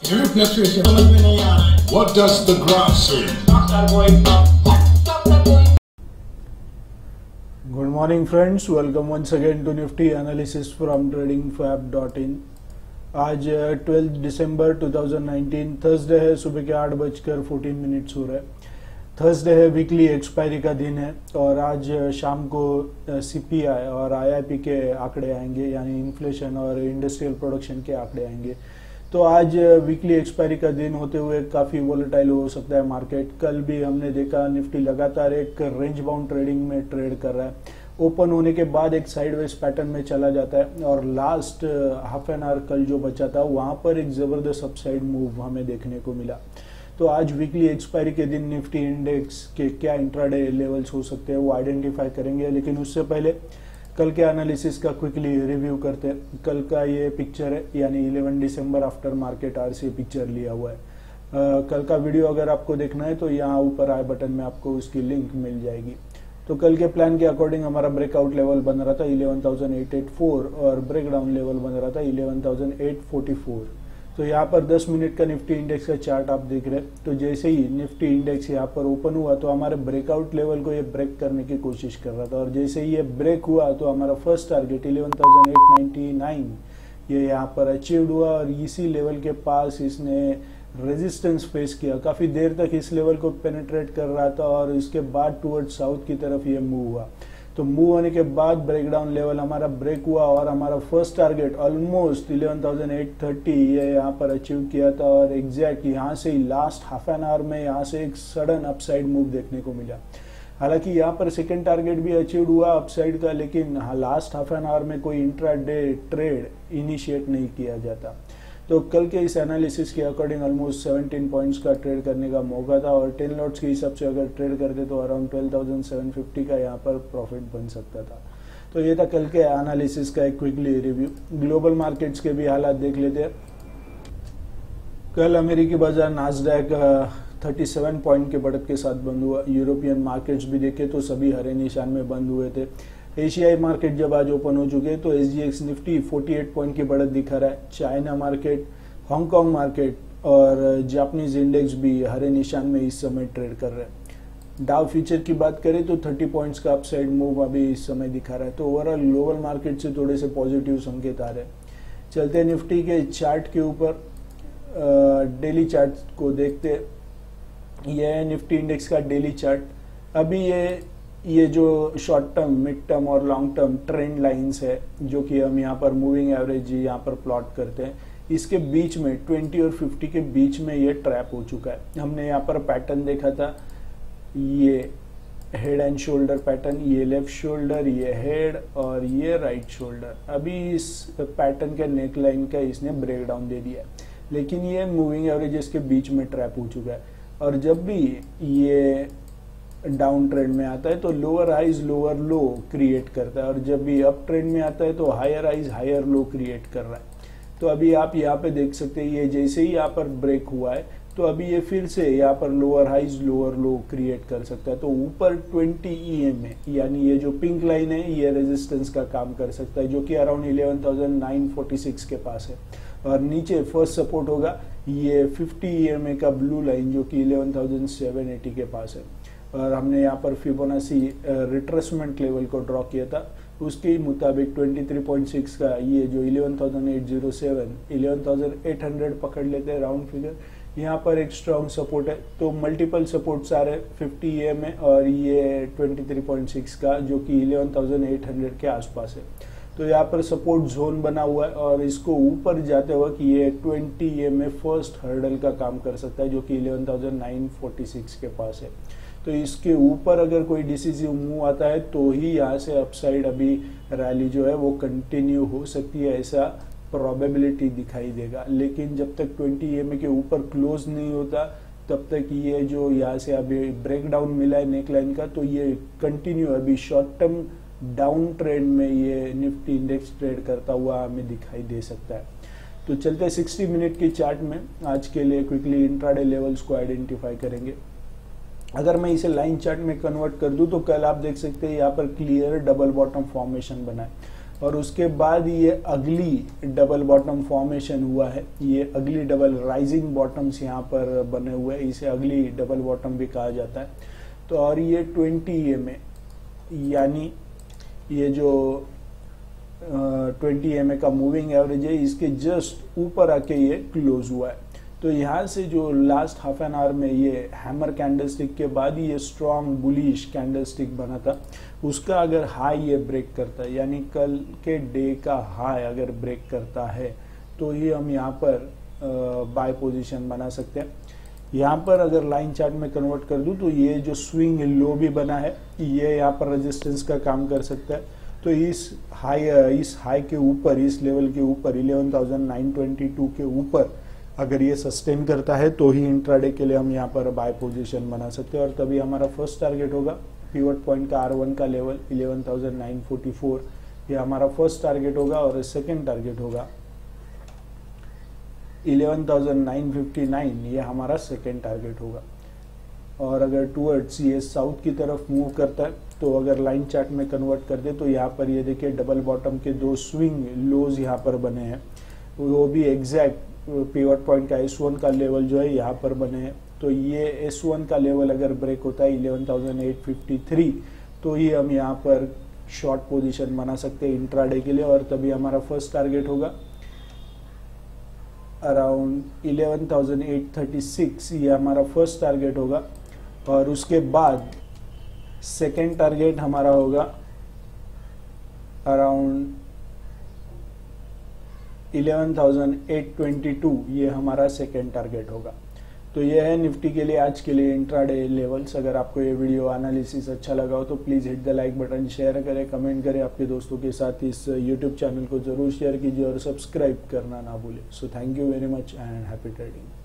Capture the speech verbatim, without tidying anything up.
Every fluctuation समझ में नहीं आ रहा है. What does the graph say? Stocks are going up. Stocks are going. Good morning friends, welcome once again to Nifty analysis from trading fab dot in. आज twelfth दिसंबर दो हज़ार उन्नीस थर्सडे है, सुबह के आठ बजकर फोर्टीन मिनट्स हो रहे हैं. थर्सडे है, वीकली एक्सपायरी का दिन है और आज शाम को सीपीआई और आईआईपी के आंकड़े आएंगे, यानी इन्फ्लेशन और इंडस्ट्रियल प्रोडक्शन के आंकड़े आएंगे. तो आज वीकली एक्सपायरी का दिन होते हुए काफ़ी वोलेटाइल हो सकता है मार्केट. कल भी हमने देखा निफ्टी लगातार एक रेंज बाउंड ट्रेडिंग में ट्रेड कर रहा है. ओपन होने के बाद एक साइडवेज पैटर्न में चला जाता है और लास्ट हाफ एन आवर कल जो बचा था वहां पर एक जबरदस्त अपसाइड मूव हमें देखने को मिला. तो आज वीकली एक्सपायरी के दिन निफ्टी इंडेक्स के क्या इंट्राडे लेवल्स हो सकते हैं वो आइडेंटिफाई करेंगे, लेकिन उससे पहले कल के एनालिसिस का क्विकली रिव्यू करते हैं. कल का ये पिक्चर है, यानी ग्यारह दिसंबर आफ्टर मार्केट आर से पिक्चर लिया हुआ है. uh, कल का वीडियो अगर आपको देखना है तो यहाँ ऊपर आई बटन में आपको उसकी लिंक मिल जाएगी. तो कल के प्लान के अकॉर्डिंग हमारा ब्रेकआउट लेवल बन रहा था ग्यारह हज़ार आठ सौ चौरासी और ब्रेकडाउन लेवल बन रहा था ग्यारह हज़ार आठ सौ चौवालीस. तो यहाँ पर दस मिनट का निफ्टी इंडेक्स का चार्ट आप देख रहे हैं. तो जैसे ही निफ्टी इंडेक्स यहाँ पर ओपन हुआ तो हमारे ब्रेकआउट लेवल को ये ब्रेक करने की कोशिश कर रहा था और जैसे ही ये ब्रेक हुआ तो हमारा फर्स्ट टारगेट ग्यारह हज़ार आठ सौ निन्यानवे ये यहाँ पर अचीव हुआ और इसी लेवल के पास इसने रेजिस्टेंस फेस किया. काफी देर तक इस लेवल को पेनिट्रेट कर रहा था और इसके बाद टुवर्ड साउथ की तरफ ये मूव हुआ. तो मूव होने के बाद ब्रेकडाउन लेवल हमारा ब्रेक हुआ और हमारा फर्स्ट टारगेट ऑलमोस्ट ग्यारह हज़ार आठ सौ तीस ये यहाँ पर अचीव किया था और एग्जैक्ट यहाँ से ही लास्ट हाफ एन आवर में यहाँ से एक सडन अपसाइड मूव देखने को मिला. हालांकि यहाँ पर सेकंड टारगेट भी अचीव हुआ अपसाइड का, लेकिन लास्ट हाफ एन आवर में कोई इंट्राडे ट्रेड इनिशिएट नहीं किया जाता. तो कल के इस एनालिसिस के अकॉर्डिंग ऑलमोस्ट सत्रह पॉइंट्स का ट्रेड करने का मौका था और टेन लॉट्स के हिसाब से अगर ट्रेड करते तो अराउंड बारह हज़ार सात सौ पचास का यहाँ पर प्रॉफिट बन सकता था. तो ये था कल के एनालिसिस का एक क्विकली रिव्यू. ग्लोबल मार्केट्स के भी हालात देख लेते हैं. कल अमेरिकी बाजार नास्डैक सैंतीस पॉइंट के बढ़त के साथ बंद हुआ. यूरोपियन मार्केट्स भी देखे तो सभी हरे निशान में बंद हुए थे. एशियाई मार्केट जब आज ओपन हो चुके तो एसजीएक्स निफ्टी अड़तालीस पॉइंट की बढ़त दिखा रहा है. चाइना मार्केट, हांगकांग मार्केट और जापानीज इंडेक्स भी हरे निशान में इस समय ट्रेड कर रहे हैं. डाउ फ्यूचर की बात करें तो तीस पॉइंट्स का अपसाइड मूव अभी इस समय दिखा रहा है. तो ओवरऑल ग्लोबल मार्केट से थोड़े से पॉजिटिव संकेत आ रहे हैं. चलते हैं निफ्टी के चार्ट के ऊपर. डेली चार्ट को देखते हैं. यह है निफ्टी इंडेक्स का डेली चार्ट. अभी ये ये जो शॉर्ट टर्म, मिड टर्म और लॉन्ग टर्म ट्रेंड लाइंस है जो कि हम यहाँ पर मूविंग एवरेज यहाँ पर प्लॉट करते हैं, इसके बीच में बीस और पचास के बीच में ये ट्रैप हो चुका है. हमने यहाँ पर पैटर्न देखा था, ये हेड एंड शोल्डर पैटर्न, ये लेफ्ट शोल्डर, ये हेड और ये राइट शोल्डर. अभी इस पैटर्न के नेक लाइन का इसने ब्रेक डाउन दे दिया है, लेकिन ये मूविंग एवरेजेस के बीच में ट्रैप हो चुका है. और जब भी ये डाउन ट्रेंड में आता है तो lower highs lower low create करता है और जब भी अप ट्रेंड में आता है तो higher highs higher low create कर रहा है. तो अभी आप यहाँ पे देख सकते हैं ये जैसे ही यहाँ पर ब्रेक हुआ है तो अभी ये फिर से यहाँ पर lower highs lower low create कर सकता है. तो ऊपर बीस ईएम है, यानी ये जो पिंक लाइन है ये रेजिस्टेंस का काम कर सकता है जो कि अराउंड ग्यारह हज़ार नौ सौ छियालीस के पास है. और नीचे फर्स्ट सपोर्ट होगा ये पचास ईएमए का ब्लू लाइन जो कि ग्यारह हज़ार सात सौ अस्सी के पास है. और हमने यहाँ पर फिबोनाची रिट्रेसमेंट लेवल को ड्रॉ किया था, उसके मुताबिक तेईस पॉइंट छह का ये जो ग्यारह हज़ार आठ सौ सात, ग्यारह हज़ार आठ सौ पकड़ लेते हैं राउंड फिगर, यहाँ पर एक स्ट्रॉन्ग सपोर्ट है. तो मल्टीपल सपोर्ट्स आ रहे हैं पचास ईएम में और ये तेईस पॉइंट छह का जो कि ग्यारह हज़ार आठ सौ के आसपास है. तो यहाँ पर सपोर्ट जोन बना हुआ है और इसको ऊपर जाते वक्त ये बीस ईएम में फर्स्ट हर्डल का काम कर सकता है जो कि ग्यारह हज़ार नौ सौ छियालीस के पास है. तो इसके ऊपर अगर कोई डिसीजिव मूव आता है तो ही यहाँ से अपसाइड अभी रैली जो है वो कंटिन्यू हो सकती है, ऐसा प्रोबेबिलिटी दिखाई देगा. लेकिन जब तक बीस ईएमए के ऊपर क्लोज नहीं होता तब तक ये जो यहाँ से अभी ब्रेकडाउन मिला है नेक लाइन का तो ये कंटिन्यू अभी शॉर्ट टर्म डाउन ट्रेंड में ये निफ्टी इंडेक्स ट्रेड करता हुआ हमें दिखाई दे सकता है. तो चलते साठ मिनट के चार्ट में आज के लिए क्विकली इंट्राडे लेवल्स को आइडेंटिफाई करेंगे. अगर मैं इसे लाइन चार्ट में कन्वर्ट कर दूं तो कल आप देख सकते हैं यहाँ पर क्लियर डबल बॉटम फॉर्मेशन बना है और उसके बाद ये अगली डबल बॉटम फॉर्मेशन हुआ है। ये अगली डबल राइजिंग बॉटम्स यहाँ पर बने हुए हैं, इसे अगली डबल बॉटम भी कहा जाता है। तो और ये ट्वेंटी ई एम ए यानी ये जो ट्वेंटी ई एम ए का मूविंग एवरेज है, इसके जस्ट ऊपर आके ये क्लोज हुआ है। तो यहाँ से जो लास्ट हाफ एन आवर में ये हैमर कैंडलस्टिक के बाद ये स्ट्रॉन्ग बुलिश कैंडलस्टिक बना था, उसका अगर हाई ये ब्रेक करता है, यानी कल के डे का हाई अगर ब्रेक करता है, तो ही हम यहाँ पर बाय पोजीशन बना सकते हैं। यहाँ पर अगर लाइन चार्ट में कन्वर्ट कर दूं तो ये जो स्विंग लो भी बना है, ये यहाँ पर रेजिस्टेंस का काम कर सकता है। तो इस हाई इस हाई के ऊपर, इस लेवल के ऊपर eleven thousand nine twenty two के ऊपर अगर ये सस्टेन करता है, तो ही इंट्राडे के लिए हम यहाँ पर बाय पोजीशन बना सकते हैं। और तभी हमारा फर्स्ट टारगेट होगा पिवट पॉइंट का आर वन का level eleven thousand nine forty four, ये हमारा फर्स्ट टारगेट होगा। और सेकेंड टारगेट होगा eleven thousand nine fifty nine, ये हमारा सेकेंड टारगेट होगा। और अगर टूवर्ड्स ये साउथ की तरफ मूव करता है, तो अगर लाइन चार्ट में कन्वर्ट कर दे तो यहाँ पर ये देखिए डबल बॉटम के दो स्विंग लोज यहाँ पर बने हैं, वो भी एग्जैक्ट पिवट पॉइंट का एस वन का लेवल जो है यहाँ पर बने हैं। तो ये एस वन का लेवल अगर ब्रेक होता है eleven thousand eight fifty three, तो ही हम यहाँ पर शॉर्ट पोजीशन बना सकते हैं इंट्राडे के लिए। और तभी हमारा फर्स्ट टारगेट होगा around eleven thousand eight thirty six, ये हमारा फर्स्ट टारगेट होगा। और उसके बाद सेकेंड टारगेट हमारा होगा around eleven thousand eight twenty two, ये हमारा सेकेंड टारगेट होगा। तो ये है निफ्टी के लिए आज के लिए इंट्राडे लेवल्स। अगर आपको ये वीडियो एनालिसिस अच्छा लगा हो तो please hit the like button, share करें, कमेंट करें, आपके दोस्तों के साथ इस यूट्यूब चैनल को जरूर शेयर कीजिए और सब्सक्राइब करना ना भूलें। So thank you very much and happy trading.